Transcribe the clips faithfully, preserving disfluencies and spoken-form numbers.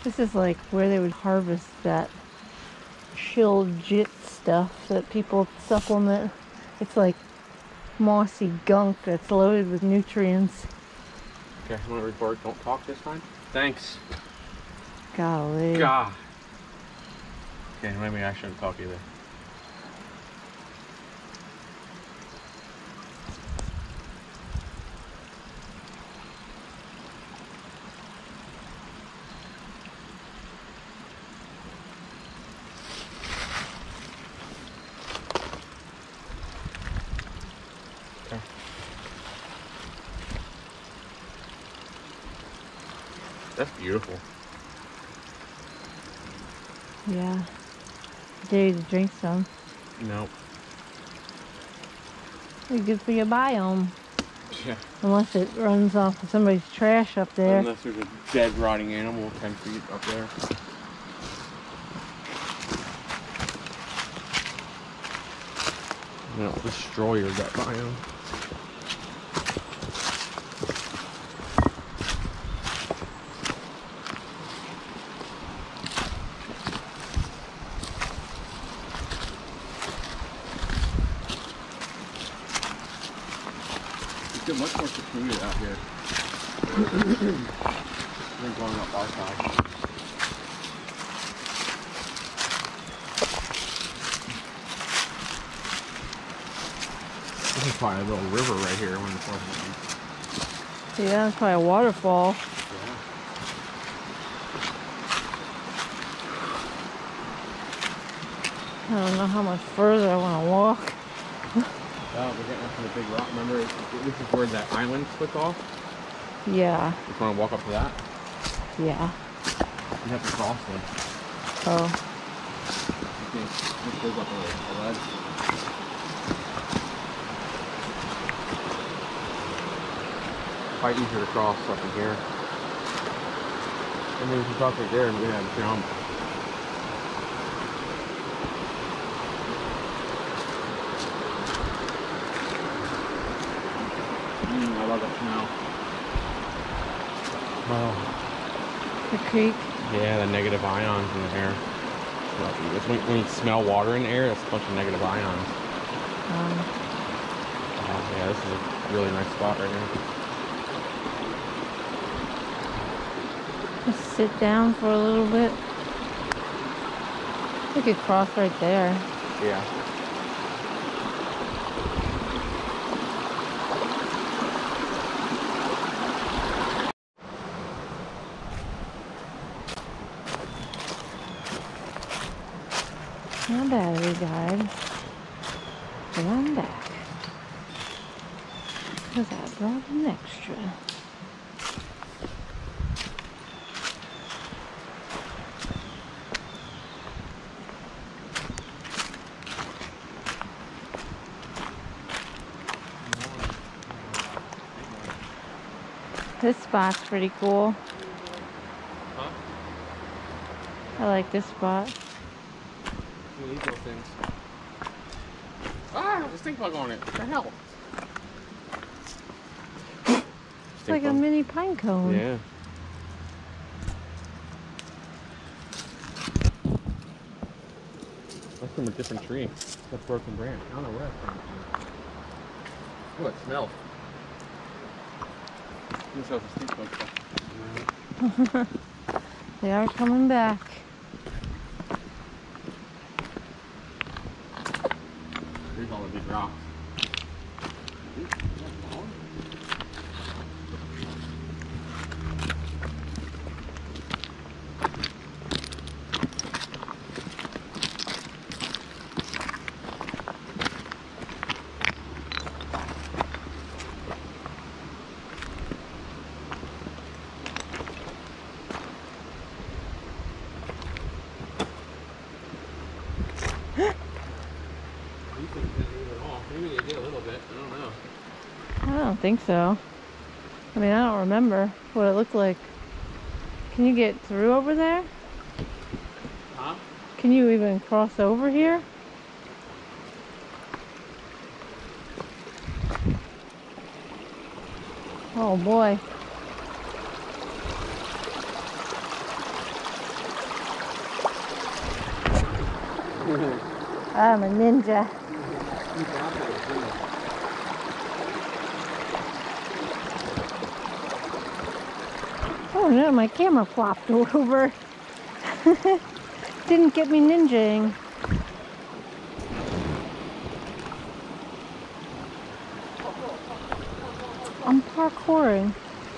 This is like where they would harvest that Shilajit stuff that people supplement. It's like mossy gunk that's loaded with nutrients. Okay, I'm gonna record. Don't talk this time. Thanks. Golly. God. Okay, maybe I shouldn't talk either. Okay. That's beautiful. Yeah. Dare you to drink some. Nope. It's good for your biome. Yeah. Unless it runs off of somebody's trash up there. Unless there's a dead, rotting animal ten feet up there. You know, destroy your gut biome. It's much more secluded out here than going up our side. This is probably a little river right here when the forest is. Yeah, it's probably a waterfall. Yeah. I don't know how much further I want to walk. Oh, we're getting up to the big rock. Remember, this is where that island splits off? Yeah. You just want to walk up to that? Yeah. You have to cross it. Oh. You can't, this goes up a, a ledge. Quite easier to cross up in here. And then if you cross right there, and we have to jump. Mm, I love that smell. Oh. The creek. Yeah, the negative ions in the air. It's when, when you smell water in the air, it's a bunch of negative ions. Um, Oh, yeah, this is a really nice spot right here. just sit down for a little bit. We could cross right there. Yeah. My battery died. But I'm back. Because I brought an extra. This spot's pretty cool. Huh? I like this spot. These little things. Ah, there's a stink bug on it. What the hell? It's like a mini pine cone. Yeah. That's from a different tree. That's a broken branch. I don't know where that's from. Oh, it smells. This has a stink bug stuff. They are coming back. Here's all the big rocks. Maybe they did a little bit. I don't know. I don't think so. I mean, I don't remember what it looked like. Can you get through over there? Huh? Can you even cross over here? Oh boy. I'm a ninja. Oh no, my camera flopped over. Didn't get me ninjaing. I'm parkouring.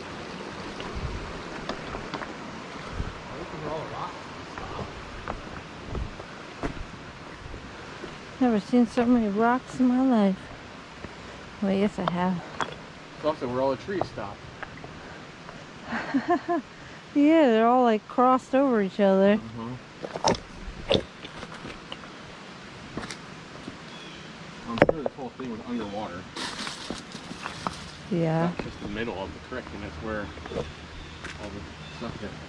Never seen so many rocks in my life. Well, yes I have. It's also where all the trees stop. Yeah, they're all like crossed over each other. Mm-hmm. I'm sure this whole thing was underwater. Yeah. That's just the middle of the creek, and that's where all the stuff is.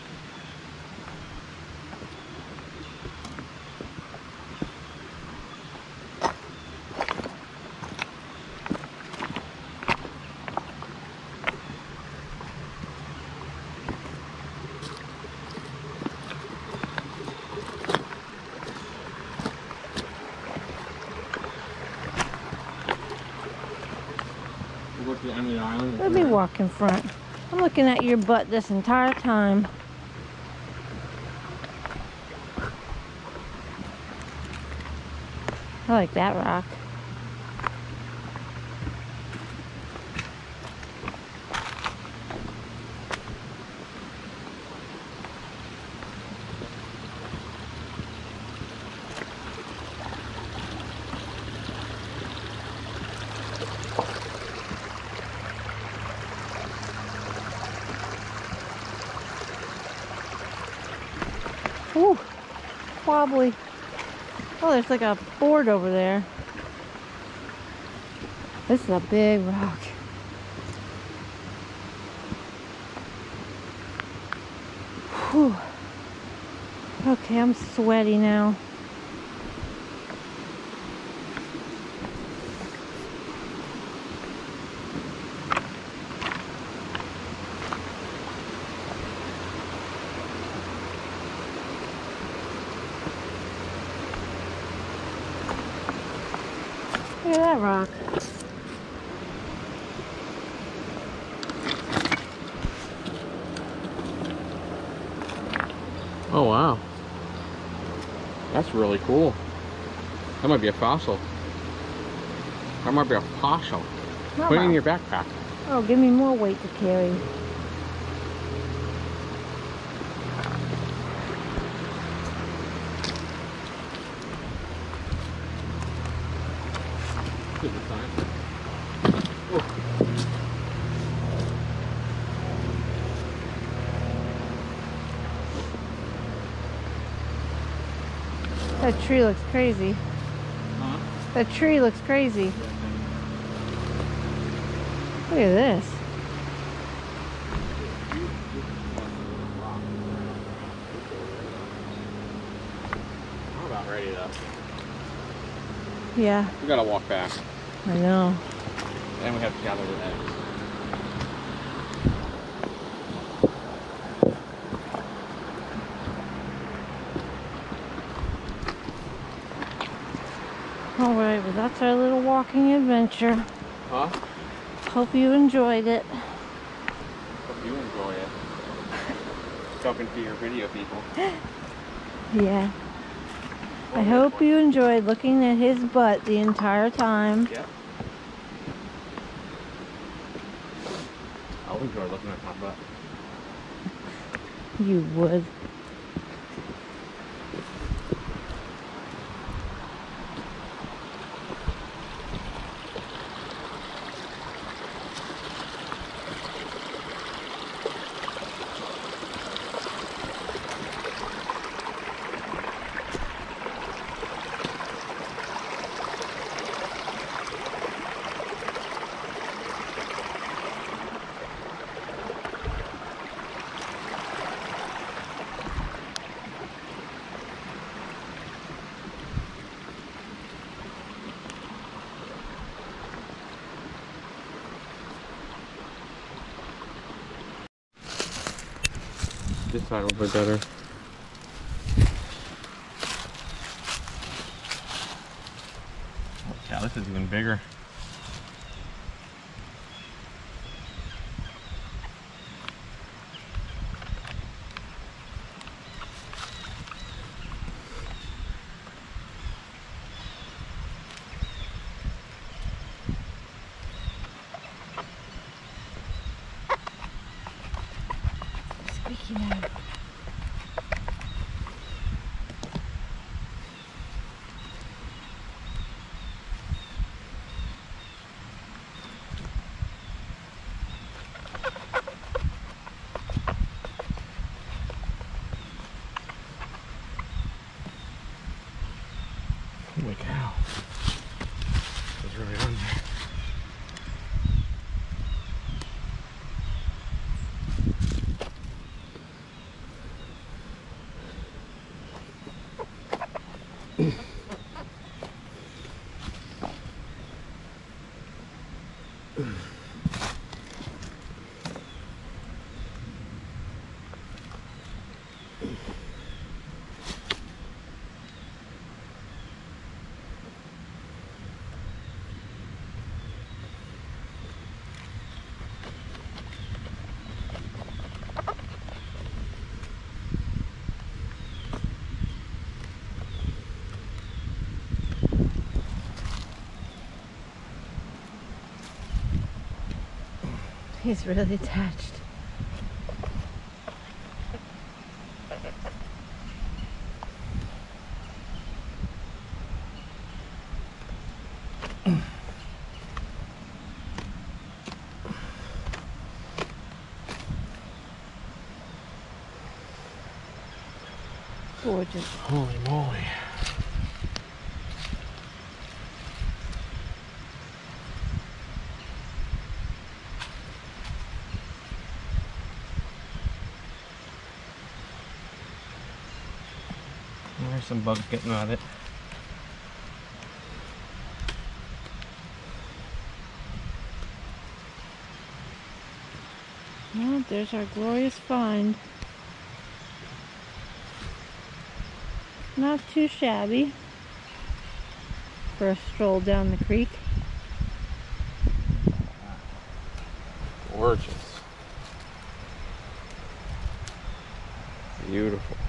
We'll go to the end of the island. Let me walk in front. I'm looking at your butt this entire time. I like that rock. Ooh, wobbly. Oh, there's like a board over there. This is a big rock. Whew. Okay, I'm sweaty now. Look at that rock. Oh wow. That's really cool. That might be a fossil. That might be a fossil. Not Put it in bad. your backpack. Oh, give me more weight to carry. Good design. That tree looks crazy. Huh? That tree looks crazy. Look at this. I'm about ready though. Yeah, We gotta walk back. I know. And we have to gather the eggs. Alright, well that's our little walking adventure. Huh? Hope you enjoyed it. Hope you enjoy it. Talking to your video people. Yeah. I hope you enjoyed looking at his butt the entire time. Yeah. I'll enjoy looking at my butt. You would. This side will be better. This is even bigger. Squeaky now. Holy cow. It's really on there. He's really attached. Gorgeous. Holy moly. There's some bugs getting at it. Well, there's our glorious find. Not too shabby for a stroll down the creek. Gorgeous. Beautiful.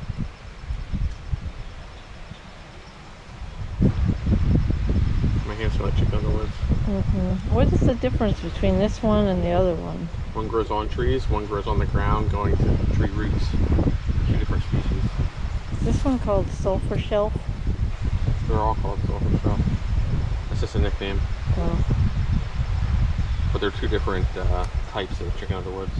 My hands smell like chicken in the woods. Mm-hmm. What is the difference between this one and the other one? One grows on trees, one grows on the ground going to tree roots. Two different species. Is this one called sulfur shelf? They're all called sulfur shelf. That's just a nickname. Oh. But they're two different uh, types of chicken of the woods.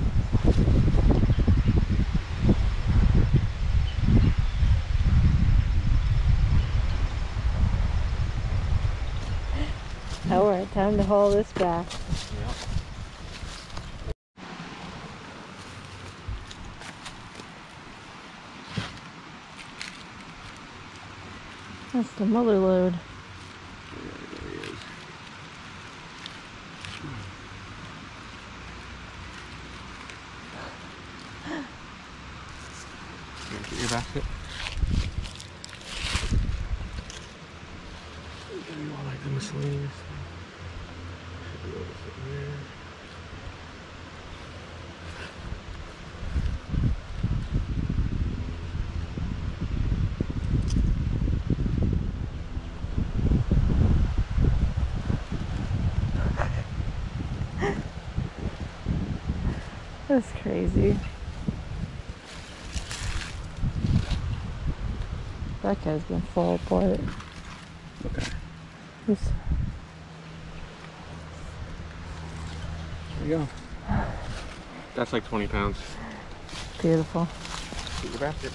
Alright, time to haul this back. Yep. That's the mother load. Yeah, there he is. Get your basket. Give you all like the miscellaneous stuff. Should be able to fit in there. That's crazy. That guy's gonna fall apart. Okay. He's... There you go. That's like twenty pounds. Beautiful. Get your basket.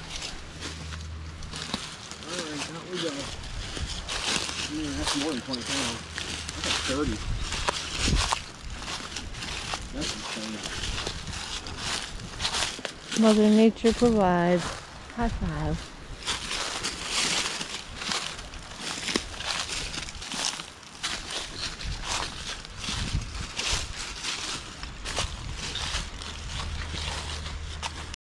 Alright, out we go. Man, that's more than twenty pounds. That's like thirty. That's insane. Mother Nature provides. High five.